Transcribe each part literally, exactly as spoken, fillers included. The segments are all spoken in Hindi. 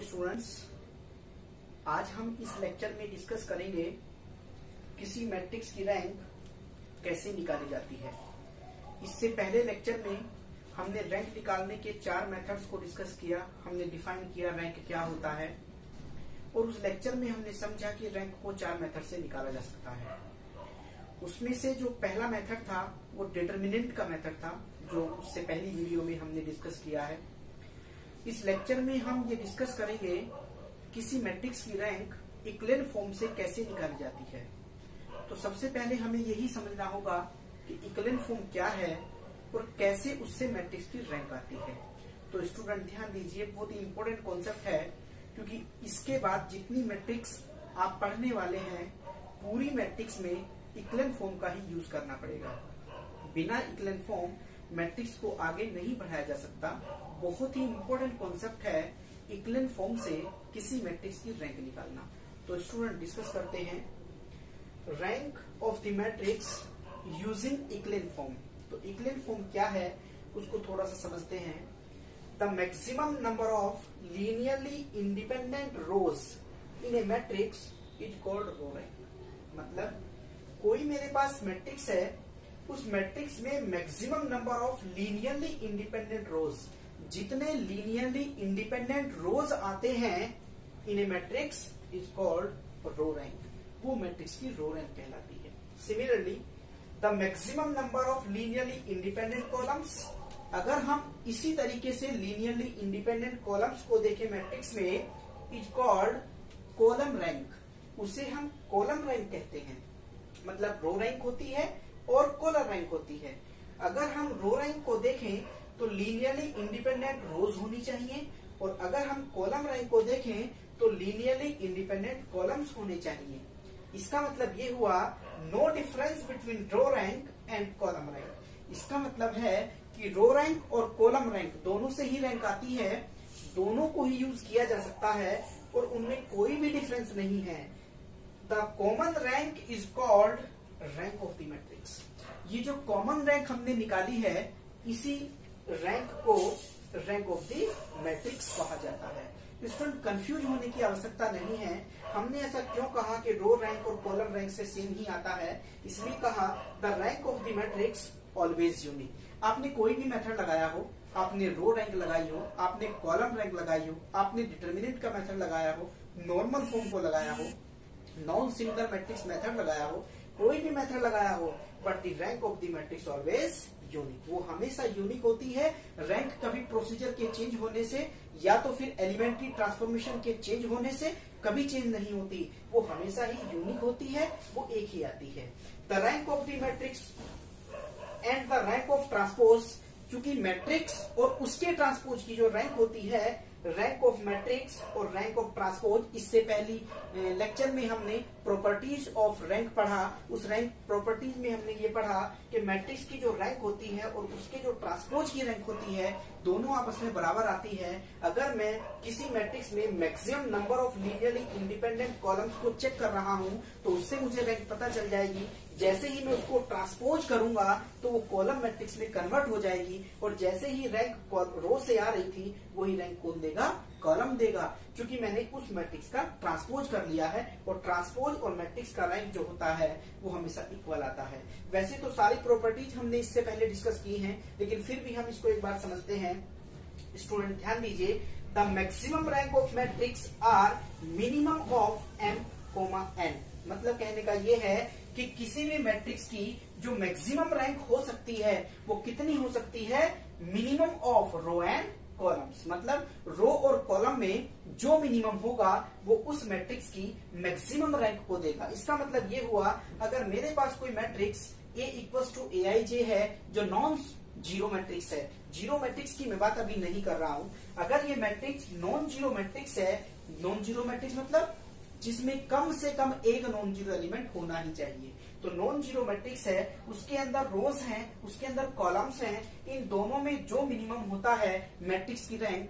स्टूडेंट्स, आज हम इस लेक्चर में डिस्कस करेंगे किसी मैट्रिक्स की रैंक कैसे निकाली जाती है। इससे पहले लेक्चर में हमने रैंक निकालने के चार मेथड्स को डिस्कस किया। हमने डिफाइन किया रैंक क्या होता है और उस लेक्चर में हमने समझा कि रैंक को चार मेथड से निकाला जा सकता है। उसमें से जो पहला मेथड था वो डिटरमिनेंट का मेथड था, जो उससे पहली वीडियो में हमने डिस्कस किया है। इस लेक्चर में हम ये डिस्कस करेंगे किसी मैट्रिक्स की रैंक इक्लेन फॉर्म से कैसे निकाली जाती है। तो सबसे पहले हमें यही समझना होगा कि इक्लेन फॉर्म क्या है और कैसे उससे मैट्रिक्स की रैंक आती है। तो स्टूडेंट ध्यान दीजिए, बहुत ही इंपॉर्टेंट कॉन्सेप्ट है, क्योंकि इसके बाद जितनी मैट्रिक्स आप पढ़ने वाले हैं पूरी मैट्रिक्स में इक्लेन फॉर्म का ही यूज करना पड़ेगा। बिना इक्लेन फॉर्म मैट्रिक्स को आगे नहीं बढ़ाया जा सकता। बहुत ही इंपॉर्टेंट कॉन्सेप्ट है इक्लेन फॉर्म से किसी मैट्रिक्स की रैंक निकालना। तो स्टूडेंट डिस्कस करते हैं rank of the matrix using echelon form. तो इक्लेन फॉर्म क्या है उसको थोड़ा सा समझते हैं। The maximum number of linearly independent rows in a matrix is called row rank. मतलब कोई मेरे पास मैट्रिक्स है, उस मैट्रिक्स में maximum number of linearly independent rows, जितने लीनियरली इंडिपेंडेंट रोज आते हैं in a matrix is called row rank. वो मैट्रिक्स की रो रैंक कहलाती है। Similarly the maximum number of linearly independent columns, अगर हम इसी तरीके से लीनियरली इंडिपेंडेंट कॉलम्स को देखें मैट्रिक्स में, इज कॉल्ड कॉलम रैंक। उसे हम कॉलम रैंक कहते हैं। मतलब रो रैंक होती है और कॉलम रैंक होती है। अगर हम रो रैंक को देखें तो लीनियरली इंडिपेंडेंट रोज होनी चाहिए, और अगर हम कॉलम रैंक को देखें तो लीनियरली इंडिपेंडेंट कॉलम्स होने चाहिए। इसका मतलब ये हुआ no difference between row rank and column rank. इसका मतलब है कि रो रैंक और कॉलम रैंक दोनों से ही रैंक आती है, दोनों को ही यूज किया जा सकता है और उनमें कोई भी डिफरेंस नहीं है। The common rank is called rank of the matrix. ये जो कॉमन रैंक हमने निकाली है, इसी रैंक को रैंक ऑफ द मैट्रिक्स कहा जाता है। स्टूडेंट कंफ्यूज होने की आवश्यकता नहीं है। हमने ऐसा क्यों कहा कि रो रैंक और कॉलम रैंक से सेम ही आता है? इसलिए कहा the rank of the matrix always unique. आपने कोई भी मेथड लगाया हो, आपने रो रैंक लगाई हो, आपने कॉलम रैंक लगाई हो, आपने डिटरमिनेंट का मेथड लगाया हो, नॉर्मल फॉर्म को लगाया हो, नॉन सिंगुलर मैट्रिक्स मेथड लगाया हो, कोई भी मेथड लगाया हो, but the rank of the matrix always unique. वो हमेशा यूनिक होती है। रैंक कभी प्रोसीजर के चेंज होने से या तो फिर एलिमेंट्री ट्रांसफॉर्मेशन के चेंज होने से कभी चेंज नहीं होती। वो हमेशा ही यूनिक होती है, वो एक ही आती है। The rank of the matrix and the rank of transpose, क्योंकि मैट्रिक्स और उसके ट्रांसपोज की जो रैंक होती है, रैंक ऑफ मैट्रिक्स और रैंक ऑफ ट्रांसपोज, इससे पहली लेक्चर में हमने प्रॉपर्टीज ऑफ रैंक पढ़ा। उस रैंक प्रॉपर्टीज में हमने ये पढ़ा कि मैट्रिक्स की जो रैंक होती है और उसके जो ट्रांसपोज की रैंक होती है, दोनों आपस में बराबर आती है। अगर मैं किसी मैट्रिक्स में maximum number of linearly independent columns को चेक कर रहा हूं तो उससे मुझे रैंक पता चल जाएगी। जैसे ही मैं उसको ट्रांसपोज करूंगा तो वो कॉलम मैट्रिक्स में कन्वर्ट हो जाएगी, और जैसे ही रैंक रो से आ रही थी वही रैंक कौन देगा? कॉलम देगा, क्योंकि मैंने उस मैट्रिक्स का ट्रांसपोज कर लिया है। और ट्रांसपोज और मैट्रिक्स का रैंक जो होता है वो हमेशा इक्वल आता है। वैसे तो सारी प्रॉपर्टीज हमने इससे पहले डिस्कस की हैं, लेकिन फिर भी हम इसको एक बार समझते हैं। स्टूडेंट ध्यान दीजिए, the maximum rank of matrix are minimum of M comma N. मतलब कहने का ये है कि किसी भी मैट्रिक्स की जो मैक्सिमम रैंक हो सकती है वो कितनी हो सकती है? Minimum of row and columns. मतलब रो और कॉलम में जो मिनिमम होगा वो उस मैट्रिक्स की मैक्सिमम रैंक को देगा। इसका मतलब ये हुआ, अगर मेरे पास कोई matrix A equals to A I J है जो नॉन जीरो मैट्रिक्स है, जीरो मैट्रिक्स की मैं बात अभी नहीं कर रहा हूं। अगर ये मैट्रिक्स नॉन जीरो मैट्रिक्स है, नॉन जीरो मैट्रिक्स मतलब जिसमें कम से कम एक नॉन जीरो एलिमेंट होना ही चाहिए, तो नॉन जीरो मैट्रिक्स है, उसके अंदर रोज हैं, उसके अंदर कॉलम्स हैं, इन दोनों में जो मिनिमम होता है मैट्रिक्स की रैंक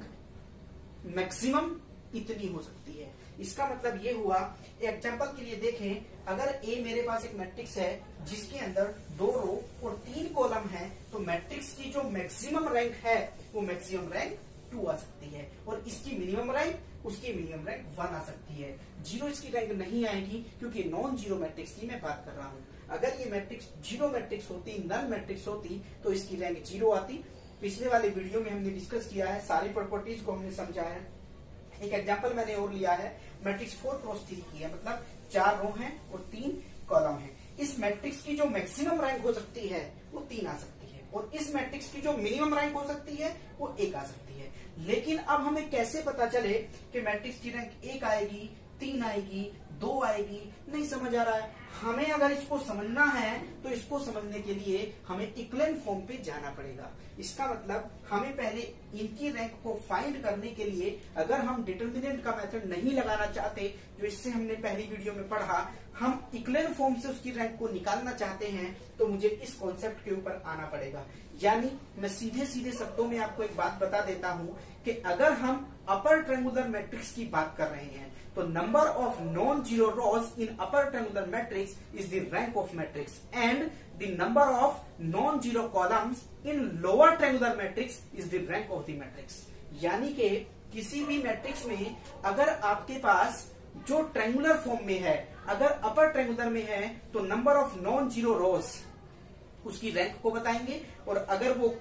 मैक्सिमम इतनी हो सकती है। इसका मतलब ये हुआ, एग्जांपल के लिए देखें, अगर ए मेरे पास एक मैट्रिक्स है जिसके अंदर दो रो और तीन कॉलम है, तो मैट्रिक्स की जो मैक्सिमम रैंक है वो मैक्सिमम रैंक टू आ सकती है, और इसकी मिनिमम रैंक उसकी मिनिमम रैंक वन आ सकती है। जीरो इसकी रैंक नहीं आएगी क्योंकि नॉन जीरो मैट्रिक्स की मैं बात कर रहा हूँ। अगर ये मैट्रिक्स जीरो मैट्रिक्स होती, नल मैट्रिक्स होती, तो इसकी रैंक जीरो आती। पिछले वाले वीडियो में हमने डिस्कस किया है, सारी प्रॉपर्टीज को हमने समझा है। एक एग्जांपल मैंने और लिया है, मैट्रिक्स फोर क्रॉस थ्री की है, मतलब चार रो हैं और तीन कॉलम हैं। इस मैट्रिक्स की जो मैक्सिमम रैंक हो सकती है वो तीन आ सकती है, और इस मैट्रिक्स की जो मिनिमम रैंक हो सकती है वो एक आ सकती है। लेकिन अब हमें कैसे पता चले कि मैट्रिक्स की रैंक एक आएगी, तीन आएगी, दो आएगी? नहीं समझ आ रहा है। हमें अगर इसको समझना है तो इसको समझने के लिए हमें इक्विवेलेंट फॉर्म पे जाना पड़ेगा। इसका मतलब हमें पहले इनकी रैंक को फाइंड करने के लिए, अगर हम डिटर्मिनेंट का मेथड नहीं लगाना चाहते, जो इससे हमने पहली वीडियो में पढ़ा, हम इक्विवेलेंट फॉर्म से उसकी रैंक को निकालना चाहते हैं, तो मुझे इस कॉन्सेप्ट के ऊपर आना पड़ेगा। यानी मैं सीधे सीधे शब्दों में आपको एक बात बता देता हूं कि अगर हम अपर ट्रायंगुलर मैट्रिक्स की बात कर रहे हैं तो number of non zero rows in upper triangular matrix is the rank of matrix and the number of non zero columns in lower triangular matrix is the rank of the matrix. यानी कि किसी भी मैट्रिक्स में अगर आपके पास जो ट्रायंगुलर फॉर्म में है, अगर अपर ट्रायंगुलर में है तो number of non zero rows उसकी रैंक को बताएंगे, और अगर वो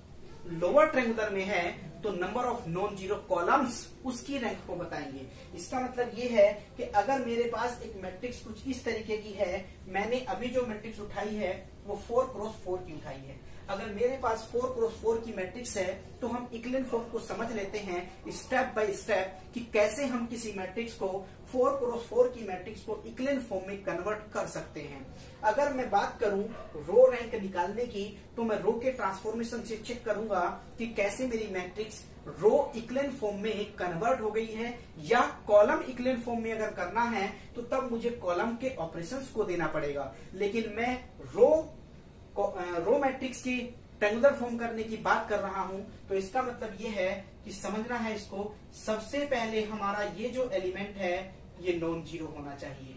लोअर ट्रायंगुलर में है तो number of non zero columns उसकी रैंक को बताएंगे। इसका मतलब ये है कि अगर मेरे पास एक मैट्रिक्स कुछ इस तरीके की है, मैंने अभी जो मैट्रिक्स उठाई है वो फोर क्रॉस फोर की उठाई है। अगर मेरे पास फोर क्रॉस फोर की मैट्रिक्स है तो हम इक्विवेलेंट फॉर्म को समझ लेते हैं स्टेप बाय स्टेप कि कैसे हम किसी मैट्रिक्स को फोर क्रॉस फोर की मैट्रिक्स को इक्विवेलेंट फॉर्म में कन्वर्ट कर सकते हैं। अगर मैं बात करूं रो रैंक निकालने की, तो मैं रो के ट्रांसफॉर्मेशन से चेक करूंगा कि कैसे मेरी मैट्रिक्स रो इक्विवेलेंट फॉर्म में कन्वर्ट हो गई है, या कॉलम इक्विवेलेंट फॉर्म में अगर करना है तो तब मुझे कॉलम के ऑपरेशंस को देना पड़ेगा। लेकिन मैं रो रो मैट्रिक्स की ट्रायंगुलर फॉर्म करने की बात कर रहा हूं, तो इसका मतलब ये है कि समझना है इसको, सबसे पहले हमारा ये जो एलिमेंट है ये नॉन जीरो होना चाहिए।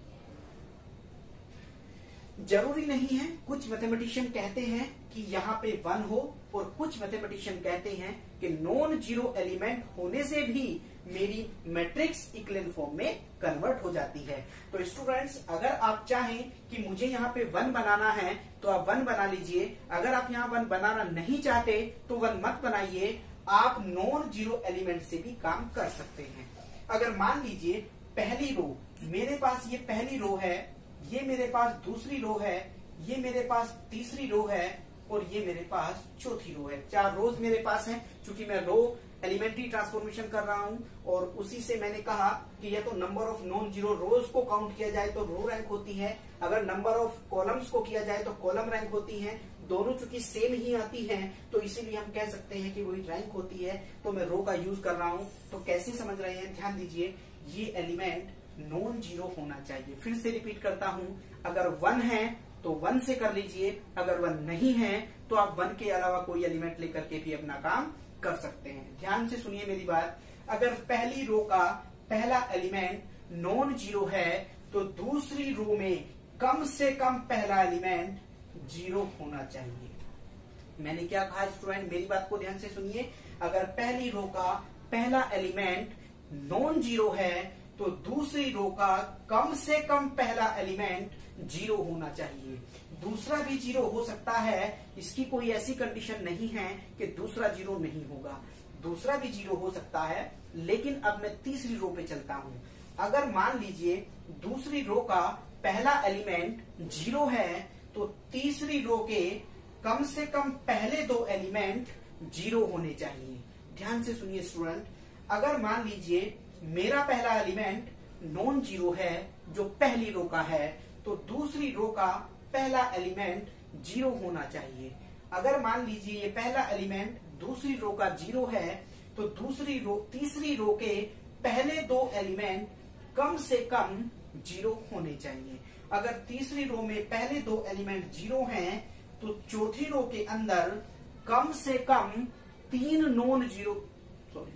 जरूरी नहीं है, कुछ मैथमेटिशियन कहते हैं कि यहाँ पे वन हो, और कुछ मैथमेटिशियन कहते हैं कि नॉन जीरो एलिमेंट होने से भी मेरी मैट्रिक्स इक्विवेलेंट फॉर्म में कन्वर्ट हो जाती है। तो स्टूडेंट्स, अगर आप चाहें कि मुझे यहाँ पे वन बनाना है तो आप वन बना लीजिए। अगर आप यहाँ वन बनाना नहीं चाहते तो वन मत बनाइए, आप नॉन जीरो एलिमेंट से भी काम कर सकते हैं। अगर मान लीजिए पहली रो, मेरे पास ये पहली रो है, ये मेरे पास दूसरी रो है, ये मेरे पास तीसरी रो है, और ये मेरे पास चौथी रो है। चार रोज मेरे पास हैं। चूंकि मैं रो एलिमेंट्री ट्रांसफॉर्मेशन कर रहा हूं, और उसी से मैंने कहा कि या तो number of non zero rows को काउंट किया जाए तो रो रैंक होती है, अगर नंबर ऑफ कॉलम्स को किया जाए तो कॉलम रैंक होती है। दोनों चूंकि सेम ही आती हैं तो इसीलिए हम कह सकते हैं कि वही रैंक होती है। तो मैं रो का यूज कर रहा हूं। तो कैसे समझ रहे हैं, ध्यान दीजिए, ये एलिमेंट नॉन जीरो होना चाहिए। फिर से रिपीट करता हूं, अगर वन है तो वन से कर लीजिए, अगर वन नहीं है तो आप वन के अलावा कोई एलिमेंट लेकर के भी अपना काम कर सकते हैं। ध्यान से सुनिए मेरी बात, अगर पहली रो का पहला एलिमेंट नॉन जीरो है तो दूसरी रो में कम से कम पहला एलिमेंट जीरो होना चाहिए। मैंने क्या कहा स्टूडेंट, मेरी बात को ध्यान से सुनिए, अगर पहली रो का पहला एलिमेंट नॉन जीरो है तो दूसरी रो का कम से कम पहला एलिमेंट जीरो होना चाहिए। दूसरा भी जीरो हो सकता है, इसकी कोई ऐसी कंडीशन नहीं है कि दूसरा जीरो नहीं होगा, दूसरा भी जीरो हो सकता है। लेकिन अब मैं तीसरी रो पे चलता हूं। अगर मान लीजिए दूसरी रो का पहला एलिमेंट जीरो है तो तीसरी रो के कम से कम पहले दो एलिमेंट जीरो होने चाहिए। ध्यान से सुनिए स्टूडेंट, अगर मान लीजिए मेरा पहला एलिमेंट नॉन जीरो है जो पहली रो का है, तो दूसरी रो का पहला एलिमेंट जीरो होना चाहिए। अगर मान लीजिए ये पहला एलिमेंट दूसरी रो का जीरो है तो दूसरी रो तीसरी रो के पहले दो एलिमेंट कम से कम जीरो होने चाहिए। अगर तीसरी रो में पहले दो एलिमेंट जीरो हैं तो चौथी रो के अंदर कम से कम तीन नॉन जीरो सॉरी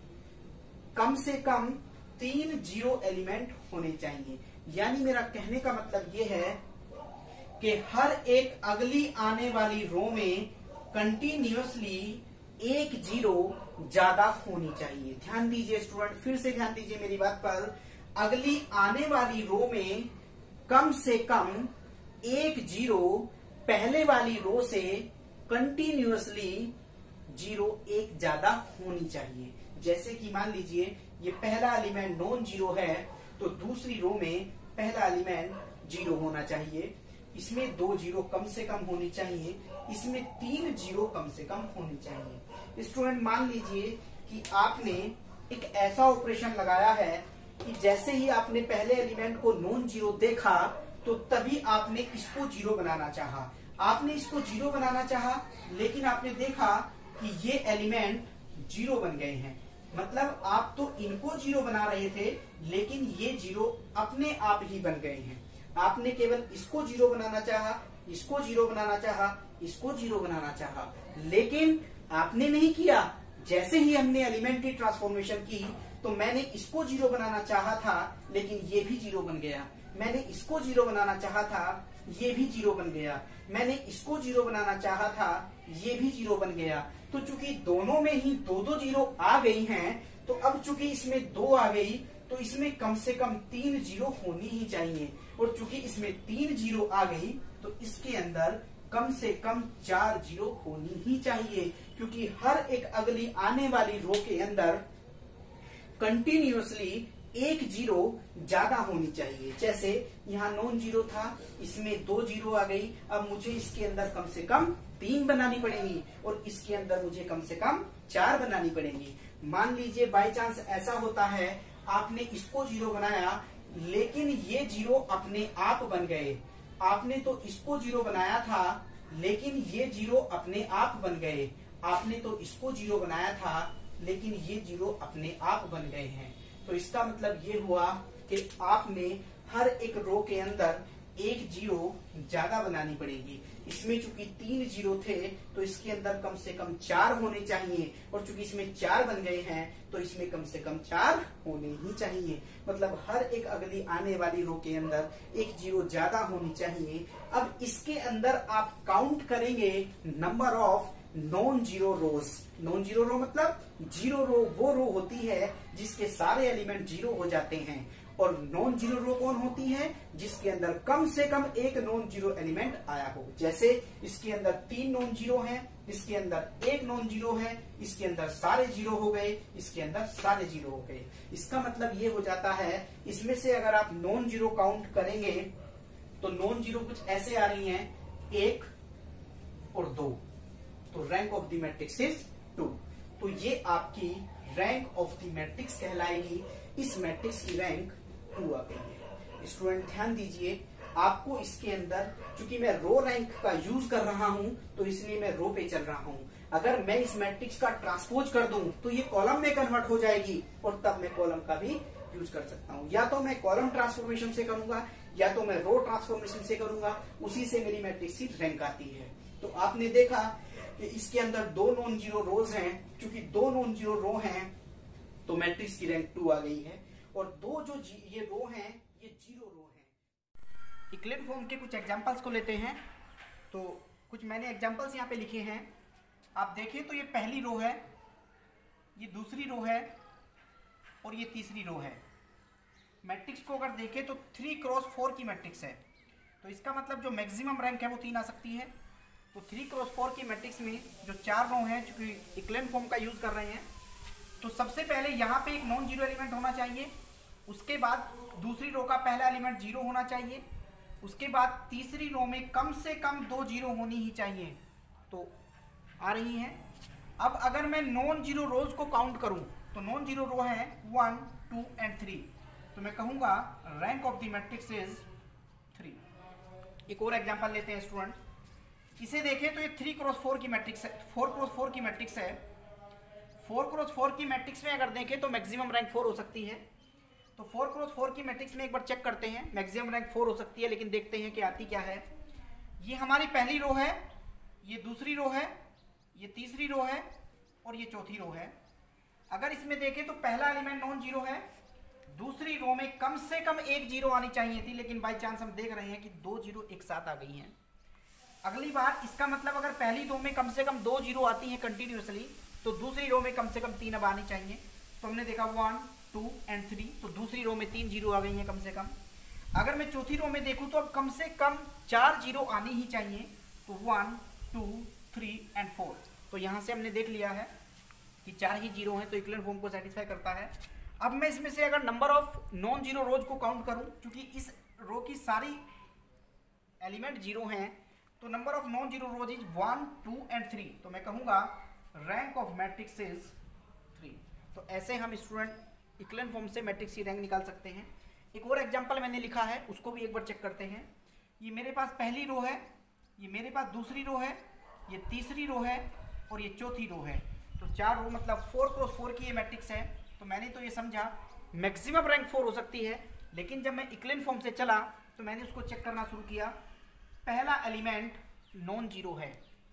कम से कम तीन जीरो एलिमेंट होने चाहिए। यानी मेरा कहने का मतलब ये है कि हर एक अगली आने वाली रो में कंटिन्यूअसली एक जीरो ज्यादा होनी चाहिए। ध्यान दीजिए स्टूडेंट, फिर से ध्यान दीजिए मेरी बात पर। अगली आने वाली रो में कम से कम एक जीरो पहले वाली रो से कंटिन्यूअसली जीरो एक ज्यादा होनी चाहिए। जैसे कि मान लीजिए ये पहला एलिमेंट नॉन जीरो है, तो दूसरी रो में पहला एलिमेंट जीरो होना चाहिए। इसमें दो जीरो कम से कम होनी चाहिए, इसमें तीन जीरो कम से कम होनी चाहिए। स्टूडेंट मान लीजिए कि आपने एक ऐसा ऑपरेशन लगाया है कि जैसे ही आपने पहले एलिमेंट को नॉन जीरो देखा तो तभी आपने इसको जीरो बनाना चाहा। आपने इसको जीरो बनाना चाहा, लेकिन आपने देखा कि ये एलिमेंट जीरो बन गए हैं। मतलब आप तो इनको जीरो बना रहे थे, लेकिन ये जीरो अपने आप ही बन गए हैं। आपने केवल इसको जीरो बनाना चाहा, इसको जीरो बनाना चाहा, इसको जीरो बनाना चाहा, लेकिन आपने नहीं किया। जैसे ही हमने एलिमेंट की ट्रांसफॉर्मेशन की तो मैंने इसको जीरो बनाना चाहा था, लेकिन ये भी जीरो बन गया। मैंने इसको जीरो बनाना चाहा था, ये भी जीरो बन गया। मैंने इसको जीरो बनाना चाहा था, ये भी जीरो बन गया। तो चूंकि दोनों में ही दो दो जीरो आ गई हैं, तो अब चूंकि इसमें दो आ गई तो इसमें कम से कम तीन जीरो होनी ही चाहिए। और चूंकि इसमें तीन जीरो आ गई तो इसके अंदर कम से कम चार जीरो होनी ही चाहिए, क्योंकि हर एक अगली आने वाली रो के अंदर कंटिन्यूअसली एक जीरो ज्यादा होनी चाहिए। जैसे यहाँ नॉन जीरो था, इसमें दो जीरो आ गई, अब मुझे इसके अंदर कम से कम तीन बनानी पड़ेंगी और इसके अंदर मुझे कम से कम चार बनानी पड़ेंगी। मान लीजिए बाय चांस ऐसा होता है, आपने इसको जीरो बनाया, लेकिन ये जीरो अपने आप बन गए। आपने तो इसको जीरो बनाया था, लेकिन ये जीरो अपने आप बन गए। आपने तो इसको जीरो बनाया था, लेकिन ये जीरो अपने आप बन गए हैं। तो इसका मतलब ये हुआ कि आपने हर एक रो के अंदर एक जीरो ज्यादा बनानी पड़ेगी। इसमें चूंकि तीन जीरो थे तो इसके अंदर कम से कम चार होने चाहिए, और चूंकि इसमें चार बन गए हैं तो इसमें कम से कम चार होने ही चाहिए। मतलब हर एक अगली आने वाली रो के अंदर एक जीरो ज्यादा होनी चाहिए। अब इसके अंदर आप काउंट करेंगे number of non zero rows. Non zero row मतलब जीरो रो वो रो होती है जिसके सारे एलिमेंट जीरो हो जाते हैं, और नॉन जीरो रो कौन होती है? जिसके अंदर कम से कम एक नॉन जीरो एलिमेंट आया हो। जैसे इसके अंदर तीन नॉन जीरो हैं, इसके अंदर एक नॉन जीरो है, इसके अंदर सारे जीरो हो गए, इसके अंदर सारे जीरो हो गए। इसका मतलब ये हो जाता है, इसमें से अगर आप नॉन जीरो काउंट करेंगे तो नॉन जीरो कुछ ऐसे आ रही हैं, एक और दो। तो rank of the matrix is two. तो ये आपकी रैंक ऑफ द मैट्रिक्स कहलाएगी। इस मैट्रिक्स की रैंक टू आ गई है। स्टूडेंट ध्यान दीजिए, आपको इसके अंदर, चूंकि मैं रो रैंक का यूज कर रहा हूं तो इसलिए मैं रो पे चल रहा हूं। अगर मैं इस मैट्रिक्स का ट्रांसपोज कर दूं तो ये कॉलम में कन्वर्ट हो जाएगी, और तब मैं कॉलम का भी यूज कर सकता हूं। या तो मैं कॉलम ट्रांसफॉर्मेशन से करूंगा, या तो मैं रो ट्रांसफॉर्मेशन से करूंगा, उसी से मेरी मैट्रिक्स की रैंक आती है। तो आपने देखा कि इसके अंदर दो नॉन जीरो रोज हैं। चूंकि दो नॉन जीरो रो हैं तो मैट्रिक्स की रैंक टू आ गई है, और दो जो ये रो हैं ये जीरो रो हैं। इक्लिप्स फॉर्म के कुछ एग्जांपल्स को लेते हैं। तो कुछ मैंने एग्जांपल्स यहाँ पे लिखे हैं, आप देखें तो ये पहली रो है, ये दूसरी रो है, और ये तीसरी रो है। मैट्रिक्स को अगर देखें तो थ्री क्रॉस फोर की मैट्रिक्स है, तो इसका मतलब जो मैक्सिमम रैंक है वो तीन आ सकती है। तो थ्री क्रॉस फोर की मैट्रिक्स में जो चार रो हैं, चूंकि इक्लेन फॉर्म का यूज कर रहे हैं, तो सबसे पहले यहाँ पे एक नॉन जीरो एलिमेंट होना चाहिए। उसके बाद दूसरी रो का पहला एलिमेंट जीरो होना चाहिए। उसके बाद तीसरी रो में कम से कम दो जीरो होनी ही चाहिए। तो आ रही हैं। अब अगर मैं नॉन जीरो रोज को काउंट करूं तो नॉन जीरो रो है वन टू एंड थ्री, तो मैं कहूंगा rank of the matrix is three. एक और एग्जांपल लेते हैं स्टूडेंट, इसे देखें तो ये थ्री क्रॉस फोर की मैट्रिक्स है, फोर क्रॉस फोर की मैट्रिक्स है। फोर क्रॉस फोर की मैट्रिक्स में अगर देखें तो मैक्सिमम रैंक फोर हो सकती है। तो फोर क्रॉस फोर की मैट्रिक्स में एक बार चेक करते हैं, मैक्सिमम रैंक फोर हो सकती है, लेकिन देखते हैं कि आती क्या है। ये हमारी पहली रो है, ये दूसरी रो है, ये तीसरी रो है, और ये चौथी रो है। अगर इसमें देखें तो पहला एलिमेंट नॉन जीरो है, दूसरी रो में कम से कम एक जीरो आनी चाहिए थी, लेकिन बाई चांस हम देख रहे हैं कि दो जीरो एक साथ आ गई हैं। अगली बार इसका मतलब अगर पहली दो में कम से कम दो जीरो आती हैं कंटिन्यूसली, तो दूसरी रो में कम से कम तीन अब आनी चाहिए। तो हमने देखा वन टू एंड थ्री, तो दूसरी रो में तीन जीरो आ गई हैं कम से कम। अगर मैं चौथी रो में देखूं तो अब कम से कम चार जीरो आनी ही चाहिए, तो one two three and four. तो यहाँ से हमने देख लिया है कि चार ही जीरो हैं, तो इक्विवेलेंट फॉर्म को सेटिस्फाई करता है। अब मैं इसमें से अगर number of non zero rows को काउंट करूं, क्योंकि इस रो की सारी एलिमेंट जीरो हैं, तो number of non zero rows is one two and three. तो मैं कहूंगा rank of matrix is three. तो ऐसे हम स्टूडेंट इक्विवेलेंट फॉर्म से मैट्रिक्स की रैंक निकाल सकते हैं। एक और एग्जांपल मैंने लिखा है, उसको भी एक बार चेक करते हैं। ये मेरे पास पहली रो है, ये मेरे पास दूसरी रो है, ये तीसरी रो है और ये चौथी रो है। तो चार रो मतलब फोर क्रॉस फोर की ये मैट्रिक्स है। तो मैंने तो ये समझा मैक्सिमम रैंक फोर हो सकती है, लेकिन जब मैं इक्विवेलेंट फॉर्म से चला तो मैंने उसको चेक करना शुरू किया। पहला एलिमेंट नॉन जीरो है,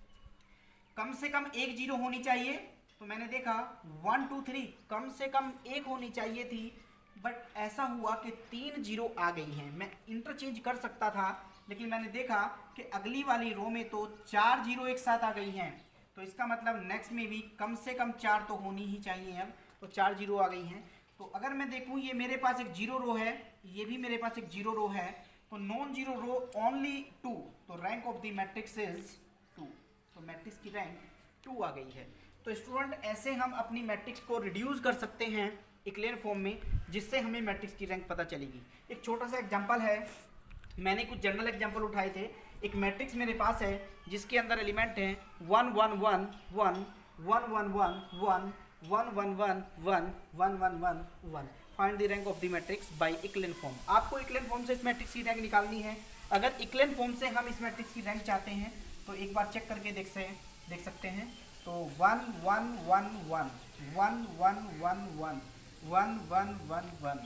कम से कम एक जीरो होनी चाहिए। तो मैंने देखा वन टू थ्री कम से कम एक होनी चाहिए थी, बट ऐसा हुआ कि तीन जीरो आ गई हैं। मैं इंटरचेंज कर सकता था, लेकिन मैंने देखा कि अगली वाली रो में तो चार जीरो एक साथ आ गई हैं। तो इसका मतलब नेक्स्ट में भी कम से कम चार तो होनी ही चाहिए। अब तो चार जीरो आ गई हैं। तो अगर मैं देखूं ये मेरे पास एक जीरो रो है, ये भी मेरे पास एक जीरो रो है, तो non zero row only two. तो rank of the matrix is two. तो मैट्रिक्स की रैंक टू आ गई है। तो स्टूडेंट ऐसे हम अपनी मैट्रिक्स को रिड्यूस कर सकते हैं इक्विवेलेंट फॉर्म में, जिससे हमें मैट्रिक्स की रैंक पता चलेगी। एक छोटा सा एग्जांपल है, मैंने कुछ जनरल एग्जांपल उठाए थे। एक मैट्रिक्स मेरे पास है जिसके अंदर एलिमेंट हैं one one one one one one one one one one one one one one one one. Find the rank of the matrix by equivalent form. आपको इक्विवेलेंट फॉर्म से इस मैट्रिक्स की रैंक निकालनी है। अगर इक्विवेलेंट फॉर्म से हम इस मैट्रिक्स की रैंक चाहते हैं तो एक बार चेक करके देख से देख सकते हैं। तो one one one one one one one one one one one one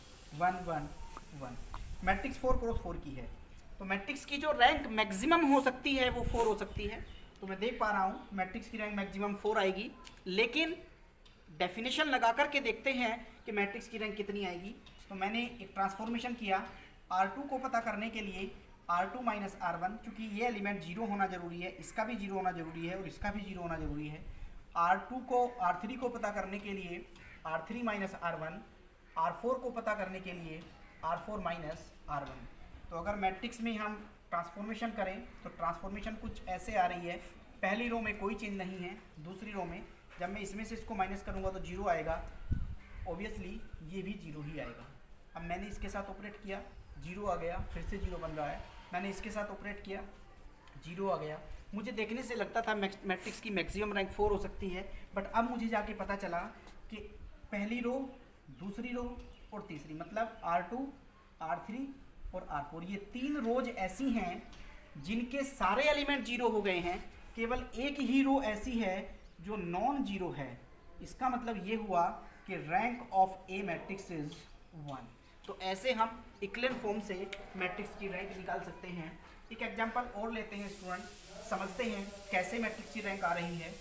one one one matrix four cross four की है। तो मैट्रिक्स की जो रैंक मैक्सिमम हो सकती है वो फोर हो सकती है। तो मैं देख पा रहा हूँ मैट्रिक्स की रैंक मैक्सिमम फोर आएगी, लेकिन डेफिनेशन लगा करके देखते हैं कि मैट्रिक्स की रैंक कितनी आएगी। तो मैंने एक ट्रांसफॉर्मेशन किया आर टू को पता करने के लिए, R two minus R one, क्योंकि ये एलिमेंट जीरो होना जरूरी है, इसका भी जीरो होना जरूरी है और इसका भी जीरो होना जरूरी है। आर टू को आर थ्री को पता करने के लिए R three minus R one, R four को पता करने के लिए R four minus R one. तो अगर मैट्रिक्स में हम ट्रांसफॉर्मेशन करें तो ट्रांसफॉर्मेशन कुछ ऐसे आ रही है। पहली रो में कोई चेंज नहीं है, दूसरी रो में जब मैं इसमें से इसको माइनस करूँगा तो जीरो आएगा, ऑब्वियसली ये भी जीरो ही आएगा। अब मैंने इसके साथ ऑपरेट किया, जीरो आ गया, फिर से जीरो बन रहा है। मैंने इसके साथ ऑपरेट किया, जीरो आ गया। मुझे देखने से लगता था मैट्रिक्स की मैक्सिमम रैंक फोर हो सकती है, बट अब मुझे जाके पता चला कि पहली रो, दूसरी रो और तीसरी, मतलब आर टू, आर थ्री और आर फोर, ये तीन रोज ऐसी हैं जिनके सारे एलिमेंट जीरो हो गए हैं। केवल एक ही रो ऐसी है जो नॉन जीरो है। इसका मतलब ये हुआ कि rank of a matrix is one. तो ऐसे हम इक्विवेलेंट फॉर्म से मैट्रिक्स की रैंक निकाल सकते हैं। एक एग्जांपल और लेते हैं स्टूडेंट, समझते हैं कैसे मैट्रिक्स की रैंक आ रही है।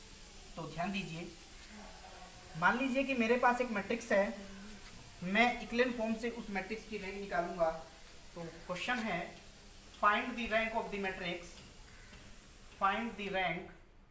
तो ध्यान दीजिए, मान लीजिए कि मेरे पास एक मैट्रिक्स है, मैं इक्विवेलेंट फॉर्म से उस मैट्रिक्स की रैंक निकालूंगा। तो क्वेश्चन है find the rank of the matrix, find the rank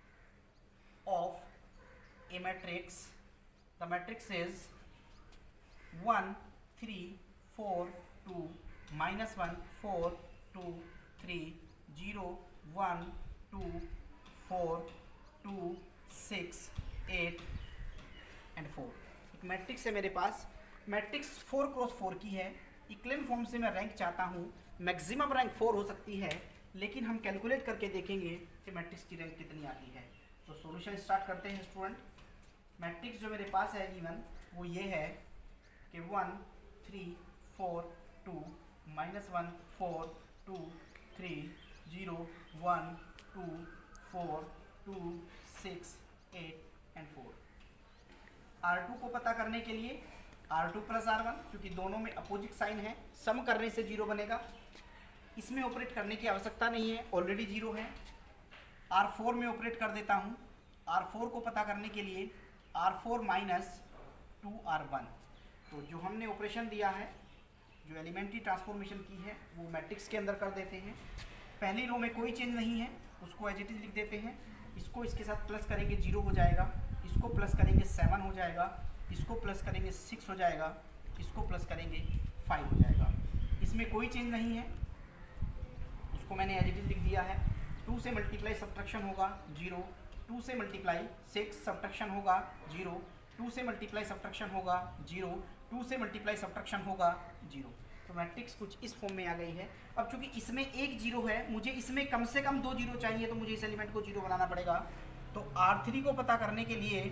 of a matrix. The matrix is one three four two minus one four two three zero one two four two six eight and four. एक मैट्रिक्स है मेरे पास, मैट्रिक्स फोर क्रॉस फोर की है। इक्विवेलेंट फॉर्म से मैं रैंक चाहता हूँ, मैक्सिमम रैंक फोर हो सकती है, लेकिन हम कैलकुलेट करके देखेंगे कि मैट्रिक्स की रैंक कितनी आती है। तो सॉल्यूशन स्टार्ट करते हैं स्टूडेंट। मैट्रिक्स जो मेरे पास है गिवन वो ये है कि one three four two minus one four two three zero one two four two six eight and four. R two को पता करने के लिए R two plus R one, क्योंकि दोनों में अपोजिट साइन है, सम करने से जीरो बनेगा। इसमें ऑपरेट करने की आवश्यकता नहीं है, ऑलरेडी जीरो है। आर फोर में ऑपरेट कर देता हूँ। आर फोर को पता करने के लिए R four minus two R one. तो जो हमने ऑपरेशन दिया है, जो एलिमेंट्री ट्रांसफॉर्मेशन की है, वो मैट्रिक्स के अंदर कर देते हैं। पहली रो में कोई चेंज नहीं है, उसको एज इट इज लिख देते हैं। इसको इसके साथ प्लस करेंगे, जीरो हो जाएगा। इसको प्लस करेंगे सेवन हो जाएगा, इसको प्लस करेंगे सिक्स हो जाएगा, इसको प्लस करेंगे फाइव हो जाएगा। इसमें कोई चेंज नहीं है, उसको मैंने एज इट इज लिख दिया है। टू से मल्टीप्लाई सब्ट्रैक्शन होगा जीरो, टू से मल्टीप्लाई सिक्स सब्ट्रैक्शन होगा जीरो, टू से मल्टीप्लाई सब्ट्रैक्शन होगा जीरो, टू से मल्टीप्लाई सब्ट्रैक्शन होगा जीरो। तो मैट्रिक्स कुछ इस फॉर्म में आ गई है। अब चूंकि इसमें एक जीरो है, मुझे इसमें कम से कम दो जीरो चाहिए, तो मुझे इस एलिमेंट को जीरो बनाना पड़ेगा। तो आर थ्री को पता करने के लिए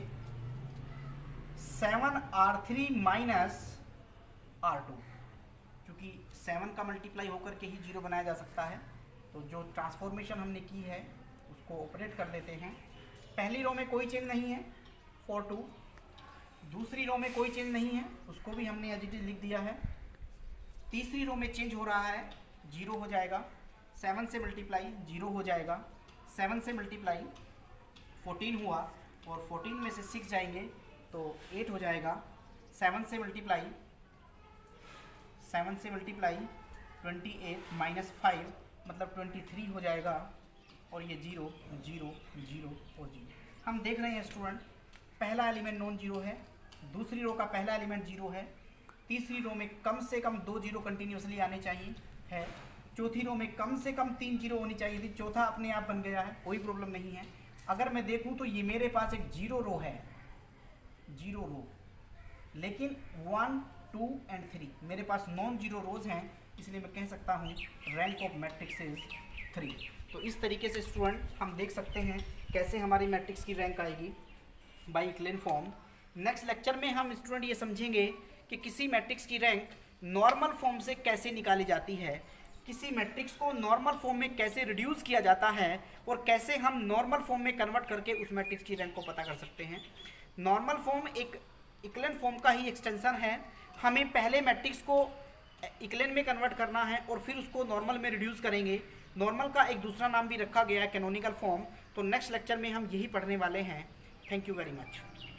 seven R three minus R two, क्योंकि सेवन का मल्टीप्लाई होकर के ही जीरो बनाया जा सकता है। तो जो ट्रांसफॉर्मेशन हमने की है उसको ऑपरेट कर देते हैं। पहली रो में कोई चेंज नहीं है फोर टू, दूसरी रो में कोई चेंज नहीं है, उसको भी हमने एज इट इज लिख दिया है। तीसरी रो में चेंज हो रहा है, जीरो हो जाएगा, सेवन से मल्टीप्लाई जीरो हो जाएगा, सेवन से मल्टीप्लाई फोर्टीन हुआ और फोर्टीन में से सिक्स जाएंगे तो एट हो जाएगा, सेवन से मल्टीप्लाई सेवन से multiply twenty eight minus five मतलब ट्वेंटी थ्री हो जाएगा, और ये जीरो जीरो जीरो और जीरो। हम देख रहे हैं स्टूडेंट, पहला एलिमेंट नॉन जीरो है, दूसरी रो का पहला एलिमेंट जीरो है, तीसरी रो में कम से कम दो जीरो कंटिन्यूसली आने चाहिए है, चौथी रो में कम से कम तीन जीरो होनी चाहिए थी, चौथा अपने आप बन गया है, कोई प्रॉब्लम नहीं है। अगर मैं देखूं तो ये मेरे पास एक जीरो रो है, जीरो रो, लेकिन वन टू एंड थ्री मेरे पास नॉन जीरो रोज हैं, इसलिए मैं कह सकता हूँ rank of matrix is three. तो इस तरीके से स्टूडेंट हम देख सकते हैं कैसे हमारी मैट्रिक्स की रैंक आएगी by echelon form. Next lecture में हम स्टूडेंट ये समझेंगे कि किसी मैट्रिक्स की रैंक नॉर्मल फॉर्म से कैसे निकाली जाती है, किसी मैट्रिक्स को नॉर्मल फॉर्म में कैसे रिड्यूस किया जाता है, और कैसे हम नॉर्मल फॉर्म में कन्वर्ट करके उस मैट्रिक्स की रैंक को पता कर सकते हैं। नॉर्मल फॉर्म एक इक्लेन फॉर्म का ही एक्सटेंशन है। हमें पहले मैट्रिक्स को इक्लेन में कन्वर्ट करना है और फिर उसको नॉर्मल में रिड्यूस करेंगे। नॉर्मल का एक दूसरा नाम भी रखा गया है कैनोनिकल फॉर्म। तो नेक्स्ट लेक्चर में हम यही पढ़ने वाले हैं। Thank you very much.